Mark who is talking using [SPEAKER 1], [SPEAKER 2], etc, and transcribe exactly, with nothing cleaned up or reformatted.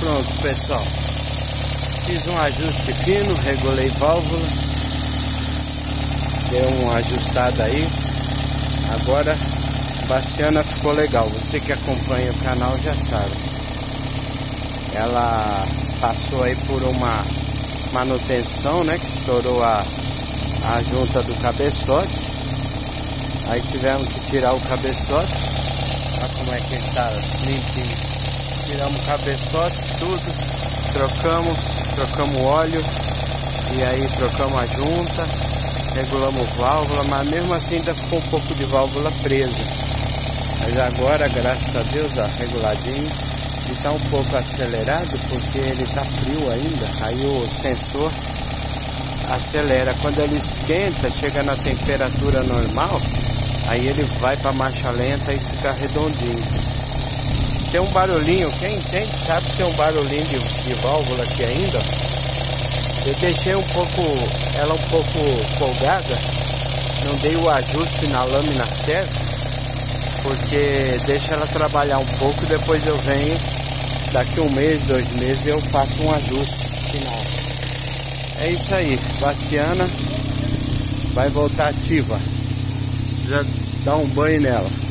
[SPEAKER 1] Pronto, pessoal. Fiz um ajuste fino, regulei válvula. Deu uma ajustada aí. Agora a baciana ficou legal. Você que acompanha o canal já sabe. Ela passou aí por uma manutenção, né? Que estourou a, a junta do cabeçote. Aí tivemos que tirar o cabeçote. Olha como é que ele tá limpinho. Tiramos o cabeçote, tudo. Trocamos, trocamos óleo. E aí trocamos a junta. Regulamos válvula, mas mesmo assim ainda ficou um pouco de válvula presa. Mas agora, graças a Deus, ó, reguladinho. E tá um pouco acelerado porque ele tá frio ainda. Aí o sensor acelera. Quando ele esquenta, chega na temperatura normal, aí ele vai para marcha lenta e fica redondinho. Tem um barulhinho, quem entende sabe que tem um barulhinho de, de válvula aqui ainda. Eu deixei um pouco, ela um pouco folgada, não dei o ajuste na lâmina certa, porque deixa ela trabalhar um pouco, depois eu venho, daqui um mês, dois meses eu faço um ajuste final. É isso aí, baciana vai voltar ativa, já dá um banho nela.